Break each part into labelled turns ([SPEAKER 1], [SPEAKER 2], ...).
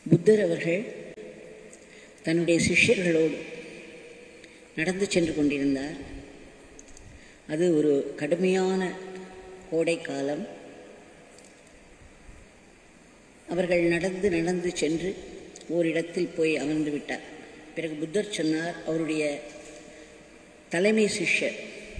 [SPEAKER 1] புத்தர் அவர்கள் தன்னுடைய சிஷ்யர்களோடு நடந்து சென்று கொண்டிருந்தார். அது ஒரு கடுமையான கோடை காலம். அவர்கள் நடந்து நடந்து சென்று ஓரிடத்தில் போய் அமர்ந்து விட்டார். பிறகு புத்தர் சொன்னார், அவருடைய தலைமை சிஷ்யர்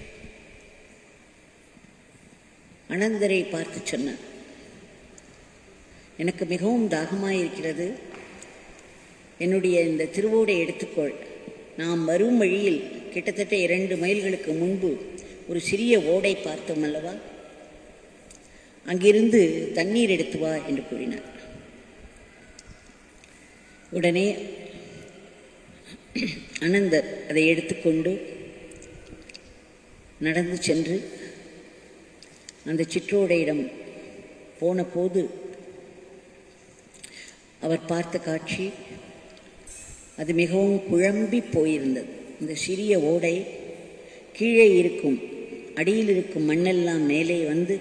[SPEAKER 1] அனந்தரை பார்த்து சொன்னார், எனக்கு மிகவும் தாகமாயிருக்கிறது, என்னுடைய இந்த திருவோடை எடுத்துக்கொள். நாம் வரும் வழியில் கிட்டத்தட்ட 2 மைல்களுக்கு முன்பு ஒரு சிறிய ஓடை பார்த்தோம் அல்லவா, அங்கிருந்து தண்ணீர் எடுத்து வா என்று கூறினார். உடனே அனந்தர் அதை எடுத்துக்கொண்டு நடந்து சென்று அந்த சிற்றோடையிடம் போன போது அவர் பார்த்த காட்சி அது மிகவும் குழம்பி போயிருந்தது. இந்த சிறிய ஓடை கீழே இருக்கும் அடியில் இருக்கும் மண்ணெல்லாம் மேலே வந்து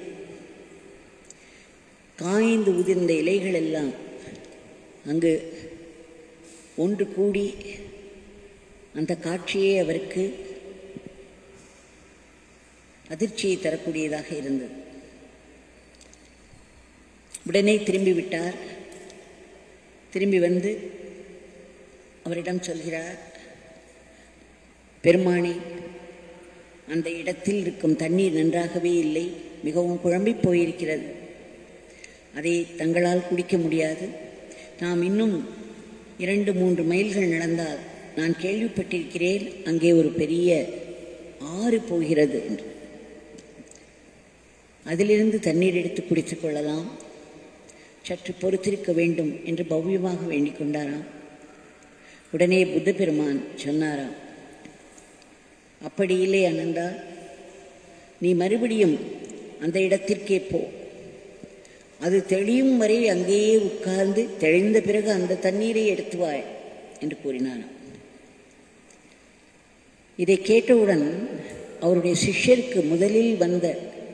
[SPEAKER 1] காய்ந்து உதிர்ந்த இலைகள் எல்லாம் அங்கு ஒன்று கூடி அந்த காட்சியே அவருக்கு அதிர்ச்சியை தரக்கூடியதாக இருந்தது. உடனே திரும்பி விட்டார். திரும்பி வந்து அவரிடம் சொல்கிறார், பெருமானே, அந்த இடத்தில் இருக்கும் தண்ணீர் நன்றாகவே இல்லை, மிகவும் குழம்பி போயிருக்கிறது, அதை தங்களால் குடிக்க முடியாது. நாம் இன்னும் 2-3 மைல்கள் நடந்தால் நான் கேள்விப்பட்டிருக்கிறேன் அங்கே ஒரு பெரிய ஆறு போகிறது என்று. அதிலிருந்து தண்ணீர் எடுத்து குடித்துக் கொள்ளலாம், சற்று பொறுத்திருக்க வேண்டும் என்று பவ்யமாக வேண்டிக் கொண்டாராம். உடனே புத்த பெருமான் சொன்னாராம், அப்படி இல்லை அனந்தா, நீ மறுபடியும் அந்த இடத்திற்கே போ, அது தெளியும் வரை அங்கேயே உட்கார்ந்து தெளிந்த பிறகு அந்த தண்ணீரை எடுத்து வாய் என்று கூறினாராம். இதை கேட்டவுடன் அவருடைய சிஷ்யருக்கு முதலில் வந்த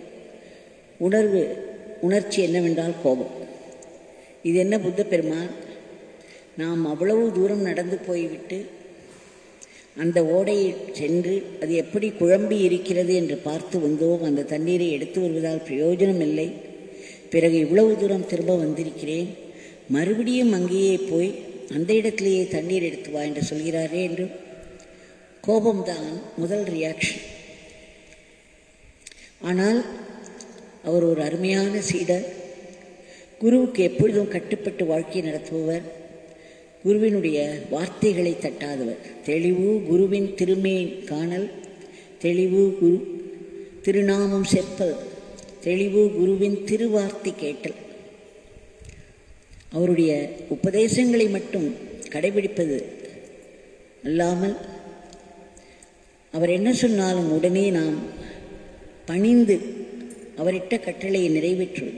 [SPEAKER 1] உணர்ச்சி என்னவென்றால் கோபம். இது என்ன புத்த பெருமான், நாம் அவ்வளவு தூரம் நடந்து போய்விட்டு அந்த ஓடையை சென்று அது எப்படி குழம்பி இருக்கிறது என்று பார்த்து வந்தோம், அந்த தண்ணீரை எடுத்து வருவதால் பிரயோஜனம் இல்லை, பிறகு இவ்வளவு தூரம் திரும்ப வந்திருக்கிறேன், மறுபடியும் அங்கேயே போய் அந்த இடத்திலேயே தண்ணீர் எடுத்து வா என்று சொல்கிறாரே என்று கோபம்தான் முதல் ரியாக்ஷன். ஆனால் அவர் ஒரு அருமையான சீடர், குருவுக்கு எப்பொழுதும் கட்டுப்பட்டு வாழ்க்கை நடத்துபவர், குருவினுடைய வார்த்தைகளை தட்டாதவர். தெளிவு குருவின் திருமேன் காணல், தெளிவு குரு திருநாமம் செப்பல், தெளிவு குருவின் திருவார்த்தை கேட்டல். அவருடைய உபதேசங்களை மட்டும் கடைபிடிப்பது அல்லாமல் அவர் என்ன சொன்னாலும் உடனே நாம் பணிந்து அவரிட்ட கட்டளையை நிறைவேற்றுவது.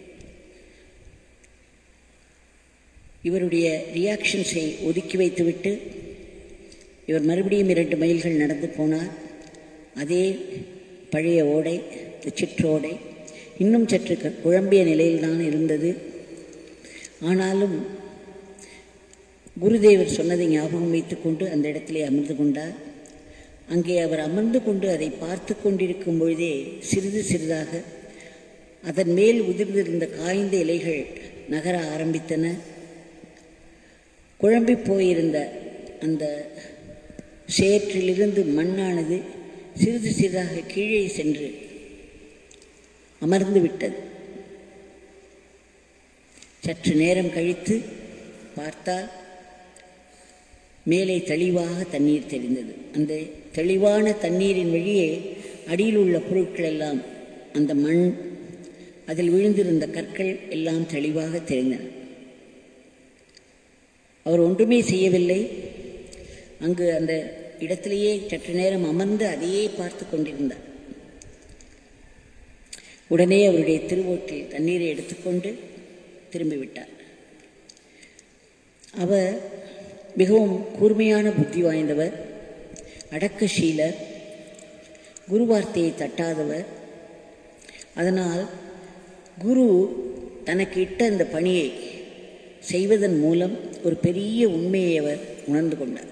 [SPEAKER 1] இவருடைய ரியாக்ஷன்ஸை ஒதுக்கி வைத்துவிட்டு இவர் மறுபடியும் 2 மைல்கள் நடந்து போனார். அதே பழைய ஓடை, சிற்றோடை இன்னும் சற்று குழம்பிய நிலையில்தான் இருந்தது. ஆனாலும் குருதேவர் சொன்னதை ஞாபகம் வைத்துக்கொண்டு அந்த இடத்திலே அமர்ந்து கொண்டார். அங்கே அவர் அமர்ந்து கொண்டு அதை பார்த்து கொண்டிருக்கும் பொழுதே சிறிது சிறிதாக அதன் மேல் உதிர்ந்திருந்த காய்ந்த இலைகள் நகர ஆரம்பித்தன. குழம்பி போயிருந்த அந்த சேற்றிலிருந்து மண்ணானது சிறிது சிறிதாக கீழே சென்று அமர்ந்து விட்டது. சற்று நேரம் கழித்து பார்த்தால் மேலே தெளிவாக தண்ணீர் தெரிந்தது. அந்த தெளிவான தண்ணீரின் வழியே அடியில் உள்ள பொருட்கள் எல்லாம், அந்த மண், அதில் விழுந்திருந்த கற்கள் எல்லாம் தெளிவாக தெரிந்தன. அவர் ஒன்றுமே செய்யவில்லை. அங்கு அந்த இடத்திலேயே சற்று நேரம் அமர்ந்து அதையே பார்த்து கொண்டிருந்தார். உடனே அவருடைய திருவோட்டில் தண்ணீரை எடுத்துக்கொண்டு திரும்பிவிட்டார். அவர் மிகவும் கூர்மையான புத்தி வாய்ந்தவர், அடக்கசீலர், குருவார்த்தையை தட்டாதவர். அதனால் குரு தனக்கு இட்ட அந்த பணியை செய்வதன் மூலம் ஒரு பெரிய உண்மையை அவர் உணர்ந்து கொண்டார்.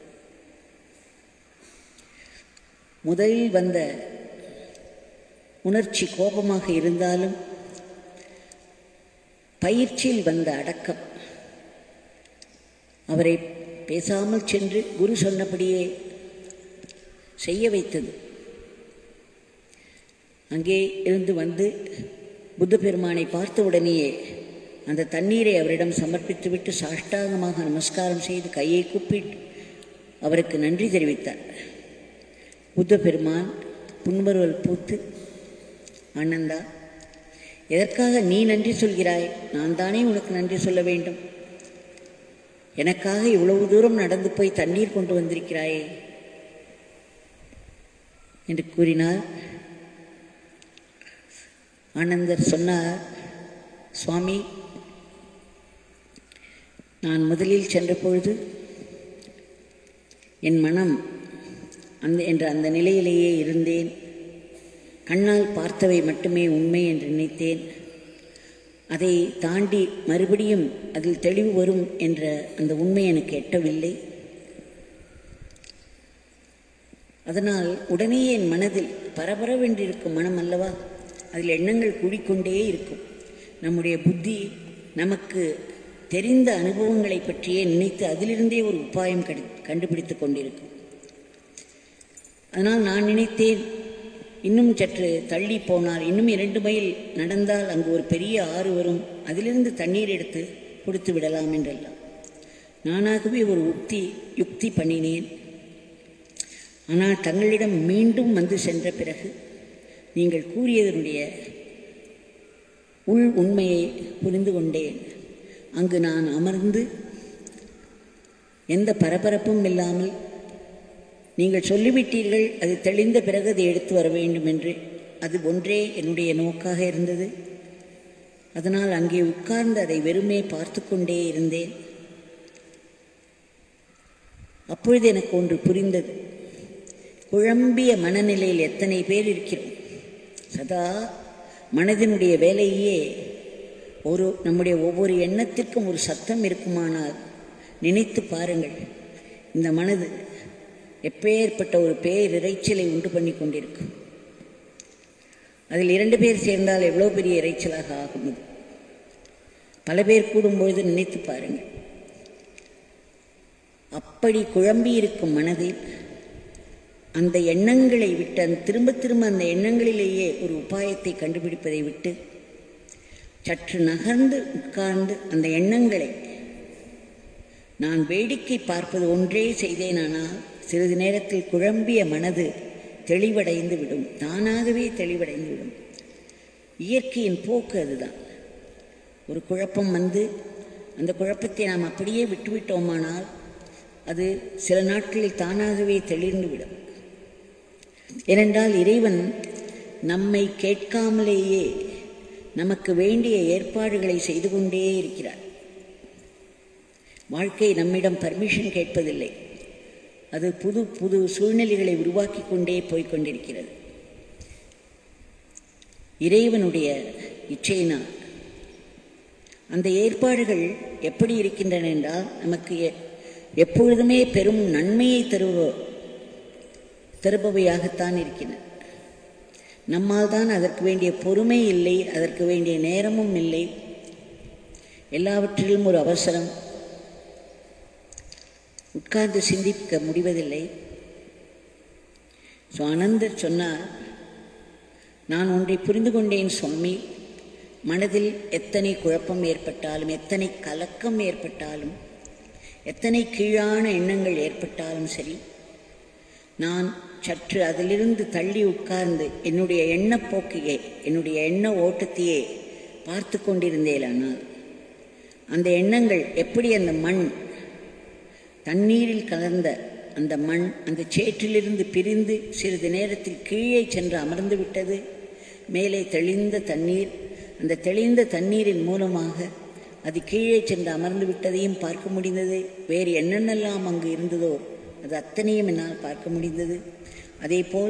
[SPEAKER 1] முதலில் வந்த உணர்ச்சி கோபமாக இருந்தாலும் பயிற்சியில் வந்த அடக்கம் அவரை பேசாமல் சென்று குரு சொன்னபடியே செய்ய வைத்தது. அங்கே இருந்து வந்து புத்த பெருமானை பார்த்த உடனேயே அந்த தண்ணீரை அவரிடம் சமர்ப்பித்துவிட்டு சாஷ்டாங்கமாக நமஸ்காரம் செய்து கையை கூப்பிட்டு அவருக்கு நன்றி தெரிவித்தார். புத்த பெருமான் புன்முறுவல் பூத்து, ஆனந்தா, எதற்காக நீ நன்றி சொல்கிறாய்? நான் தானே உனக்கு நன்றி சொல்ல வேண்டும். எனக்காக இவ்வளவு தூரம் நடந்து போய் தண்ணீர் கொண்டு வந்திருக்கிறாயே என்று கூறினார். ஆனந்தர் சொன்னார், சுவாமி, நான் முதலில் சென்ற பொழுது என் மனம் அந்த நிலையிலேயே இருந்தேன். கண்ணால் பார்த்தவை மட்டுமே உண்மை என்று நினைத்தேன். அதை தாண்டி மறுபடியும் அதில் தெளிவு வரும் என்ற அந்த உண்மை எனக்கு எட்டவில்லை. அதனால் உடனே என் மனதில் பரபரவென்றிருக்கும் மனம் அல்லவா, அதில் எண்ணங்கள் கூடிக்கொண்டே இருக்கும். நம்முடைய புத்தி நமக்கு தெரிந்த அனுபவங்களை பற்றியே நினைத்து அதிலிருந்தே ஒரு உபாயம் கண்டுபிடித்து கொண்டிருக்கும். அதனால் நான் நினைத்தேன், இன்னும் சற்று தள்ளி போனால், இன்னும் 2 மைல் நடந்தால் அங்கு ஒரு பெரிய ஆறு வரும், அதிலிருந்து தண்ணீர் எடுத்து கொடுத்து விடலாம் என்றெல்லாம் நானாகவே ஒரு யுக்தி பண்ணினேன். ஆனால் தங்களிடம் மீண்டும் வந்து சென்ற பிறகு நீங்கள் கூறியதனுடைய உள் உண்மையை புரிந்து கொண்டேன். அங்கு நான் அமர்ந்து எந்த பரபரப்பும் இல்லாமல், நீங்கள் சொல்லிவிட்டீர்கள் அது தெளிந்த பிறகு அதை எடுத்து வர வேண்டும் என்று, அது ஒன்றே என்னுடைய நோக்காக இருந்தது. அதனால் அங்கே உட்கார்ந்து அதை வெறுமே பார்த்து கொண்டே இருந்தேன். அப்பொழுது எனக்கு ஒன்று புரிந்தது. குழம்பிய மனநிலையில் எத்தனை பேர் இருக்கிறோம். சதா மனதினுடைய வேலையே நம்முடைய ஒவ்வொரு எண்ணத்திற்கும் ஒரு சத்தம் இருக்குமானால் நினைத்து பாருங்கள், இந்த மனது எப்பேற்பட்ட ஒரு பேரிரைச்சலை உண்டு பண்ணி கொண்டிருக்கும். அதில் 2 பேர் சேர்ந்தால் எவ்வளோ பெரிய இறைச்சலாக ஆகும். பல பேர் கூடும்பொழுது நினைத்து பாருங்கள். அப்படி குழம்பியிருக்கும் மனதில் அந்த எண்ணங்களை விட்டு, திரும்ப திரும்ப அந்த எண்ணங்களிலேயே ஒரு உபாயத்தை கண்டுபிடிப்பதை விட்டு சற்று நகர்ந்து உட்கார்ந்து அந்த எண்ணங்களை நான் வேடிக்கை பார்ப்பது ஒன்றே செய்தேனானால் சிறிது நேரத்தில் குழம்பிய மனது தெளிவடைந்து விடும், தானாகவே தெளிவடைந்து விடும். இயற்கையின் போக்கு அதுதான். ஒரு குழப்பம் வந்து அந்த குழப்பத்தை நாம் அப்படியே விட்டுவிட்டோமானால் அது சில நாட்களில் தானாகவே தெளிந்து விடும். ஏனென்றால் இறைவன் நம்மை கேட்காமலேயே நமக்கு வேண்டிய ஏற்பாடுகளை செய்து கொண்டே இருக்கிறார். வாழ்க்கை நம்மிடம் பர்மிஷன் கேட்பதில்லை, அது புது புது சூழ்நிலைகளை உருவாக்கி கொண்டே போய்கொண்டிருக்கிறது. இறைவனுடைய இச்சையினால் அந்த ஏற்பாடுகள் எப்படி இருக்கின்றன என்றால், நமக்கு எப்பொழுதுமே பெரும் நன்மையை தருபவையாகத்தான் இருக்கின்றன. நம்மால் தான் அதற்கு வேண்டிய பொறுமை இல்லை, அதற்கு வேண்டிய நேரமும் இல்லை, எல்லாவற்றிலும் ஒரு அவசரம், உட்கார்ந்து சிந்திக்க முடிவதில்லை. ஆனந்தர் சொன்னார், நான் ஒன்றை புரிந்து கொண்டேன் சுவாமி, மனதில் எத்தனை குழப்பம் ஏற்பட்டாலும், எத்தனை கலக்கம் ஏற்பட்டாலும், எத்தனை கீழான எண்ணங்கள் ஏற்பட்டாலும் சரி, நான் சற்று அதிலிருந்து தள்ளி உட்கார்ந்து என்னுடைய எண்ணப்போக்கையே, என்னுடைய எண்ண ஓட்டத்தையே பார்த்து கொண்டிருந்தேனானால் அந்த எண்ணங்கள் எப்படி அந்த மண், தண்ணீரில் கலந்த அந்த மண் அந்த சேற்றிலிருந்து பிரிந்து சிறிது நேரத்தில் கீழே சென்று அமர்ந்து விட்டது. மேலே தெளிந்த தண்ணீர், அந்த தெளிந்த தண்ணீரின் மூலமாக அது கீழே சென்று அமர்ந்து விட்டதையும் பார்க்க முடிந்தது. வேறு என்னென்னலாம் அங்கு இருந்ததோ அது அத்தனையும் என்னால் பார்க்க முடிந்தது. அதேபோல்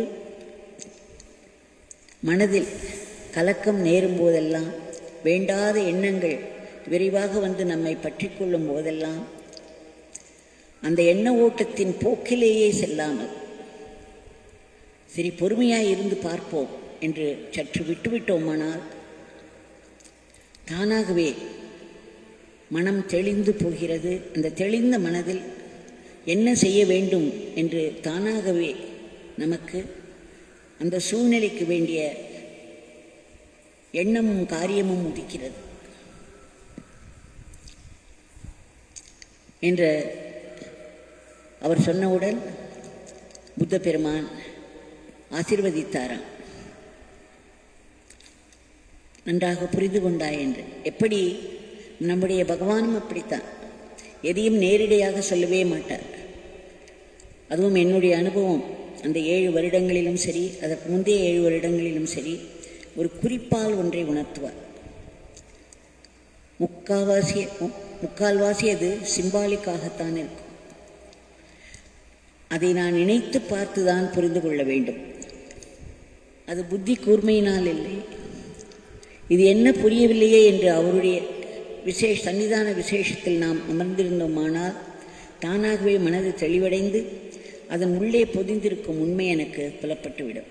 [SPEAKER 1] மனதில் கலக்கம் நேரும் போதெல்லாம், வேண்டாத எண்ணங்கள் விரைவாக வந்து நம்மை பற்றி கொள்ளும் போதெல்லாம் அந்த எண்ண ஓட்டத்தின் போக்கிலேயே செல்லாமல் சரி பொறுமையாய் இருந்து பார்ப்போம் என்று சற்று விட்டுவிட்டோமானால் தானாகவே மனம் தெளிந்து போகிறது. அந்த தெளிந்த மனதில் என்ன செய்ய வேண்டும் என்று தானாகவே நமக்கு அந்த சூழ்நிலைக்கு வேண்டிய எண்ணமும் காரியமும் உதிக்கிறது என்று அவர் சொன்னவுடன் புத்த பெருமான் ஆசீர்வதித்தாராம். நன்றாக புரிந்து கொண்டாய் என்று. எப்படி நம்முடைய பகவானும் அப்படித்தான், எதையும் நேரடியாக சொல்லவே மாட்டார். அதுவும் என்னுடைய அனுபவம் அந்த 7 வருடங்களிலும் சரி, அதற்கு முந்தைய 7 வருடங்களிலும் சரி, ஒரு குறிப்பால் ஒன்றை உணர்த்துவார். முக்கால்வாசி அது சிம்பாலிக்காகத்தான் இருக்கும். அதை நான் நினைத்து பார்த்துதான் புரிந்து கொள்ள வேண்டும். அது புத்தி கூர்மையினால் இல்லை. இது என்ன புரியவில்லையே என்று அவருடைய சன்னிதான விசேஷத்தில் நாம் அமர்ந்திருந்தோமானால் தானாகவே மனது தெளிவடைந்து அதன் உள்ளே பொதிந்திருக்கும் உண்மை எனக்கு புலப்பட்டுவிடும்.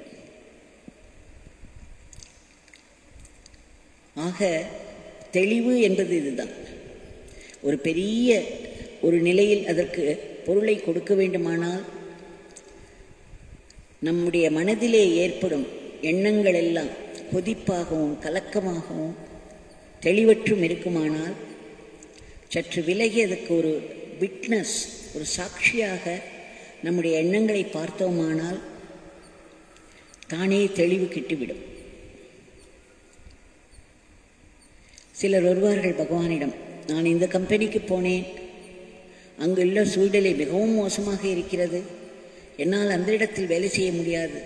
[SPEAKER 1] ஆக தெளிவு என்பது இதுதான். ஒரு பெரிய ஒரு நிலையில் அதற்கு பொருளை கொடுக்க வேண்டுமானால் நம்முடைய மனதிலே ஏற்படும் எண்ணங்கள் எல்லாம் கொதிப்பாகவும் கலக்கமாகவும் தெளிவற்றும் இருக்குமானால் சற்று விலகி அதற்கு ஒரு விட்னஸ், ஒரு சாட்சியாக நம்முடைய எண்ணங்களை பார்த்தோமானால் தானே தெளிவு கிட்டுவிடும். சிலர் வருவார்கள் பகவானிடம், நான் இந்த கம்பெனிக்கு போனேன், அங்குள்ள சூழ்நிலை மிகவும் மோசமாக இருக்கிறது, என்னால் அந்த இடத்தில் வேலை செய்ய முடியாது.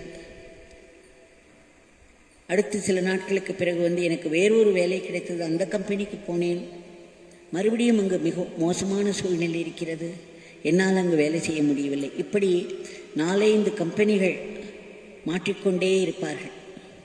[SPEAKER 1] அடுத்து சில நாட்களுக்கு பிறகு வந்து எனக்கு வேறொரு வேலை கிடைத்தது, அந்த கம்பெனிக்கு போனேன், மறுபடியும் அங்கு மிக மோசமான சூழ்நிலை இருக்கிறது, என்னால் அங்கு வேலை செய்ய முடியவில்லை. இப்படி 4-5 கம்பெனிகள் மாற்றிக்கொண்டே இருப்பார்கள்.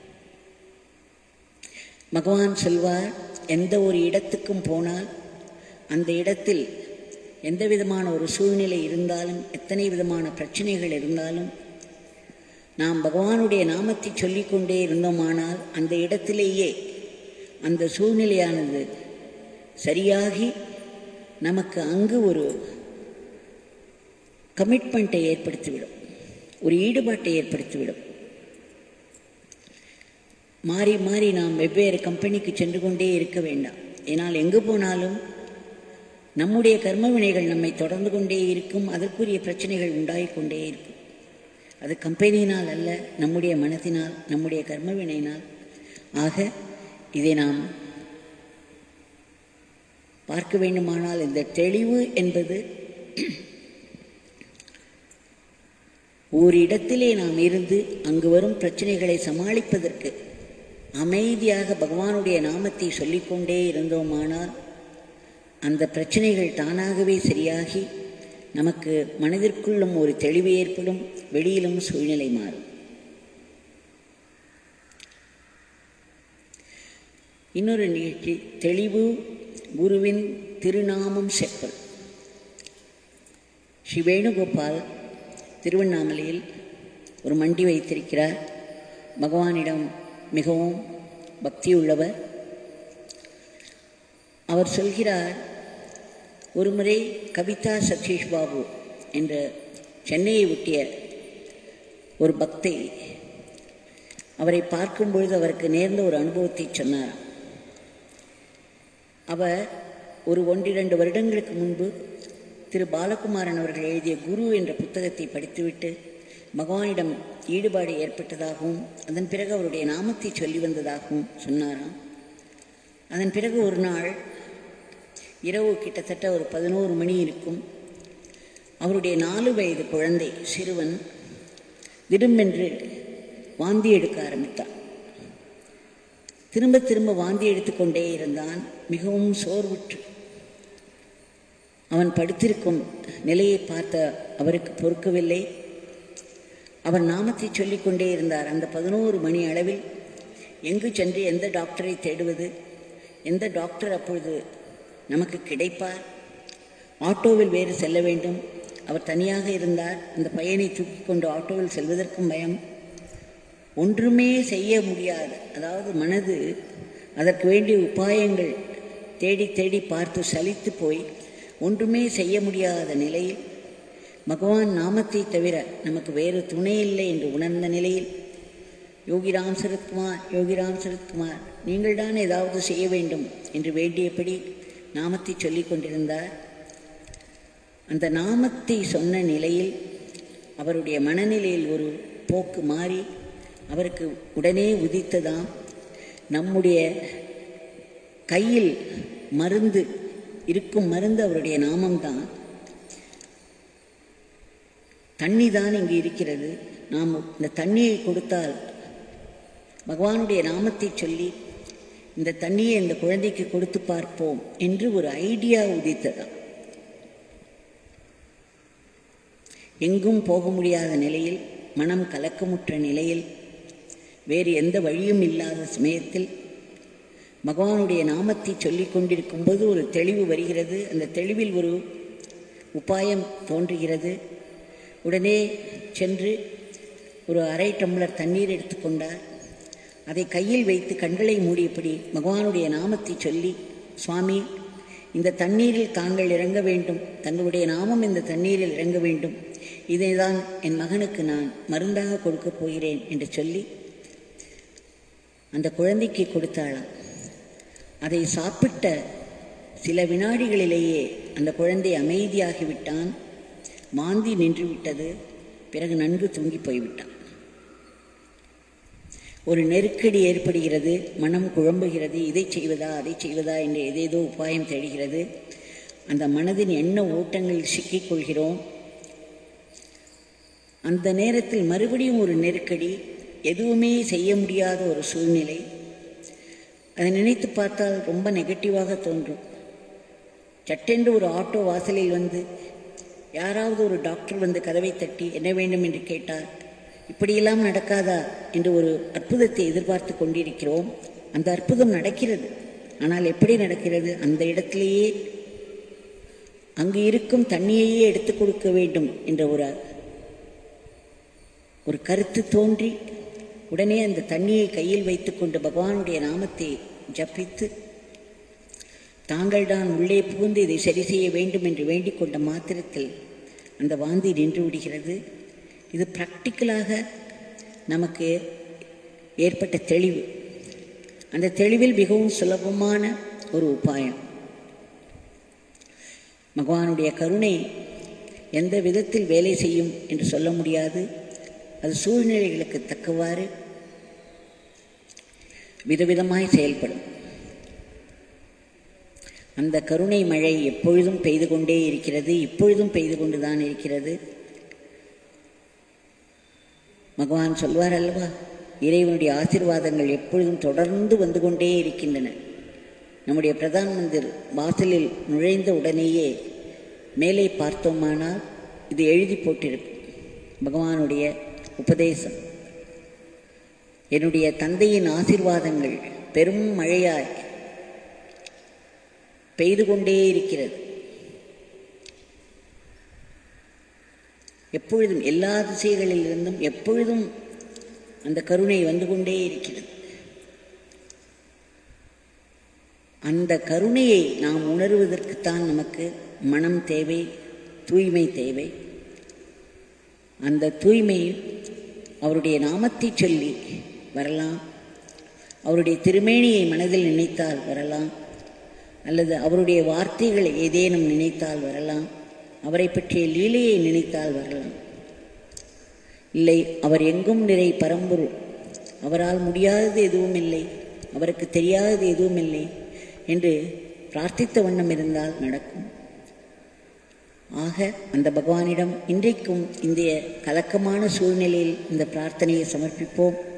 [SPEAKER 1] பகவான் சொல்வார், எந்த ஒரு இடத்துக்கும் போனால் அந்த இடத்தில் எந்த விதமான ஒரு சூழ்நிலை இருந்தாலும், எத்தனை விதமான பிரச்சனைகள் இருந்தாலும், நாம் பகவானுடைய நாமத்தை சொல்லிக்கொண்டே இருந்தோமானால் அந்த இடத்திலேயே அந்த சூழ்நிலையானது சரியாகி நமக்கு அங்கு ஒரு கமிட்மெண்ட்டை ஏற்படுத்திவிடும், ஒரு ஈடுபாட்டை ஏற்படுத்திவிடும். மாறி மாறி நாம் வெவ்வேறு கம்பெனிக்கு சென்று கொண்டே இருக்க வேண்டாம். ஏனால் எங்கு போனாலும் நம்முடைய கர்ம வினைகள் நம்மை தொடர்ந்து கொண்டே இருக்கும், அதற்குரிய பிரச்சனைகள் உண்டாகிக்கொண்டே இருக்கும். அது கம்பெனியினால் அல்ல, நம்முடைய மனத்தினால், நம்முடைய கர்ம வினையினால். ஆக இதை நாம் பார்க்க வேண்டுமானால் இந்த தெளிவு என்பது ஓரிடத்திலே நாம் இருந்து அங்கு வரும் பிரச்சனைகளை சமாளிப்பதற்கு அமைதியாக பகவானுடைய நாமத்தை சொல்லிக்கொண்டே இருந்தோமானால் அந்த பிரச்சனைகள் தானாகவே சரியாகி நமக்கு மனதிற்குள்ளும் ஒரு தெளிவு ஏற்படும், வெளியிலும் சூழ்நிலை மாறும். இன்னொரு நிகழ்ச்சி, தெளிவு குருவின் திருநாமம் செப்பல். ஸ்ரீ வேணுகோபால் திருவண்ணாமலையில் ஒரு மண்டி வைத்திருக்கிறார். பகவானிடம் மிகவும் பக்தியுள்ளவர். அவர் சொல்கிறார், ஒரு முறை கவிதா சதீஷ் பாபு என்ற சென்னையை ஒட்டிய ஒரு பக்தை அவரை பார்க்கும் பொழுது அவருக்கு நேர்ந்த ஒரு அனுபவத்தை சொன்னார். அவர் ஒரு 1-2 வருடங்களுக்கு முன்பு திரு பாலகுமாரன் அவர்கள் எழுதிய குரு என்ற புத்தகத்தை படித்துவிட்டு பகவானிடம் ஈடுபாடு ஏற்பட்டதாகவும் அதன் பிறகு அவருடைய நாமத்தை சொல்லி வந்ததாகவும் சொன்னாராம். அதன் பிறகு ஒரு நாள் இரவு கிட்டத்தட்ட ஒரு 11 மணி இருக்கும். அவருடைய 4 வயது குழந்தை சிறுவன் திடுமென்று வாந்தி எடுக்க ஆரம்பித்தான். திரும்ப திரும்ப வாந்தி எடுத்துக்கொண்டே இருந்தான். மிகவும் சோர்வுற்று அவன் படுத்திருக்கும் நிலையை பார்த்த அவருக்கு பொறுக்கவில்லை. அவன் நாமத்தை சொல்லிக்கொண்டே இருந்தார். அந்த 11 மணி அளவில் எங்கு சென்று எந்த டாக்டரை தேடுவது, எந்த டாக்டர் அப்பொழுது நமக்கு கிடைப்பார். ஆட்டோவில் வேறு செல்ல வேண்டும். அவர் தனியாக இருந்தார். அந்த பையனை தூக்கி கொண்டு ஆட்டோவில் செல்வதற்கும் பயம். ஒன்றுமே செய்ய முடியாத, அதாவது மனது அதற்கு வேண்டிய உபாயங்கள் தேடி தேடி பார்த்து சலித்து போய் ஒன்றுமே செய்ய முடியாத நிலையில், பகவான் நாமத்தை தவிர நமக்கு வேறு துணை இல்லை என்று உணர்ந்த நிலையில், யோகிராம் சரத்குமார், யோகிராம் சரத்குமார், நீங்கள் தான் ஏதாவது செய்ய வேண்டும் என்று வேண்டியபடி நாமத்தை சொல்லிக் கொண்டிருந்தார். அந்த நாமத்தை சொன்ன நிலையில் அவருடைய மனநிலையில் ஒரு போக்கு மாறி அவருக்கு உடனே உதித்ததாம், நம்முடைய கையில் மருந்து இருக்கும், மருந்து அவருடைய நாமம்தான். தண்ணி தான் இங்கு இருக்கிறது. நாம் இந்த தண்ணியை கொடுத்தால், பகவானுடைய நாமத்தை சொல்லி இந்த தண்ணியை இந்த குழந்தைக்கு கொடுத்து பார்ப்போம் என்று ஒரு ஐடியா உதித்ததாம். எங்கும் போக முடியாத நிலையில், மனம் கலக்கமுற்ற நிலையில், வேறு எந்த வழியும் இல்லாத சமயத்தில் பகவானுடைய நாமத்தை சொல்லிக் கொண்டிருக்கும்போது ஒரு தெளிவு வருகிறது. அந்த தெளிவில் ஒரு உபாயம் தோன்றுகிறது. உடனே சென்று ஒரு அரை டம்ளர் தண்ணீர் எடுத்துக்கொண்டார். அதை கையில் வைத்து கண்களை மூடியபடி பகவானுடைய நாமத்தை சொல்லி, சுவாமி, இந்த தண்ணீரில் தாங்கள் இறங்க வேண்டும், தங்களுடைய நாமம் இந்த தண்ணீரில் இறங்க வேண்டும், இதை தான் என் மகனுக்கு நான் மருந்தாக கொடுக்கப் போகிறேன் என்று சொல்லி அந்த குழந்தைக்கு கொடுத்தாளாம். அதை சாப்பிட்ட சில வினாடிகளிலேயே அந்த குழந்தை அமைதியாகிவிட்டான். வாந்தி நின்று விட்டது. பிறகு நன்கு தூங்கி போய்விட்டான். ஒரு நெருக்கடி ஏற்படுகிறது. மனம் குழம்புகிறது. இதை செய்வதா அதை செய்வதா என்று ஏதேதோ உபாயம் தேடுகிறது. அந்த மனதின் எண்ண ஓட்டங்களில் சிக்கிக்கொள்கிறோம். அந்த நேரத்தில் மறுபடியும் ஒரு நெருக்கடி, எதுவுமே செய்ய முடியாத ஒரு சூழ்நிலை. அதை நினைத்து பார்த்தால் ரொம்ப நெகட்டிவாக தோன்றும். சட்டென்று ஒரு ஆட்டோ வாசலில் வந்து யாராவது ஒரு டாக்டர் வந்து கதவை தட்டி என்ன வேண்டும் என்று கேட்டார். இப்படியெல்லாம் நடக்காதா என்று ஒரு அற்புதத்தை எதிர்பார்த்து கொண்டிருக்கிறோம். அந்த அற்புதம் நடக்கிறது. ஆனால் எப்படி நடக்கிறது? அந்த இடத்திலேயே அங்கு இருக்கும் தண்ணியையே எடுத்துக் கொடுக்க வேண்டும் என்ற ஒரு கருத்து தோன்றி, உடனே அந்த தண்ணியை கையில் வைத்துக்கொண்டு பகவானுடைய நாமத்தை ஜபித்து, தாங்கள் தான் உள்ளே புகுந்து இதை சரி செய்ய வேண்டும் என்று வேண்டிக் கொண்ட மாத்திரத்தில் அந்த வாந்தி நின்று விடுகிறது. இது பிராக்டிக்கலாக நமக்கு ஏற்பட்ட தெளிவு. அந்த தெளிவில் மிகவும் சுலபமான ஒரு உபாயம். பகவானுடைய கருணை எந்த விதத்தில் வேலை செய்யும் என்று சொல்ல முடியாது. அது சூழ்நிலைகளுக்கு தக்கவாறு விதவிதமாய் செயல்படும். அந்த கருணை மழை எப்பொழுதும் பெய்து கொண்டே இருக்கிறது. இப்பொழுதும் பெய்து கொண்டுதான் இருக்கிறது. பகவான் சொல்வார் அல்லவா, இறைவனுடைய ஆசீர்வாதங்கள் எப்பொழுதும் தொடர்ந்து வந்து கொண்டே இருக்கின்றன. நம்முடைய பிரதான் மந்திர் வாசலில் நுழைந்த உடனேயே மேலே பார்த்தோமானால் இது எழுதி போட்டிருக்கும், பகவானுடைய உபதேசம். என்னுடைய தந்தையின் ஆசீர்வாதங்கள் பெரும் மழையாய் பெய்து கொண்டே இருக்கிறது. எப்பொழுதும் எல்லா திசைகளிலிருந்தும் எப்பொழுதும் அந்த கருணை வந்து கொண்டே இருக்கிறது. அந்த கருணையை நாம் உணர்வதற்குத்தான் நமக்கு மனம் தேவை, தூய்மை தேவை. அந்த தூய்மை அவருடைய நாமத்தை சொல்லி வரலாம், அவருடைய திருமேனியை மனதில் நினைத்தால் வரலாம், அல்லது அவருடைய வார்த்தைகளை ஏதேனும் நினைத்தால் வரலாம், அவரை பற்றிய லீலையை நினைத்தால் வரலாம். இல்லை, அவர் எங்கும் நிறை பரம்பொருள், அவரால் முடியாதது எதுவும் இல்லை, அவருக்கு தெரியாதது எதுவும் இல்லை என்று பிரார்த்தித்த வண்ணம் இருந்தால் நடக்கும். ஆக அந்த பகவானிடம் இன்றைக்கும் இந்த கலக்கமான சூழ்நிலையில் இந்த பிரார்த்தனையை சமர்ப்பிப்போம்.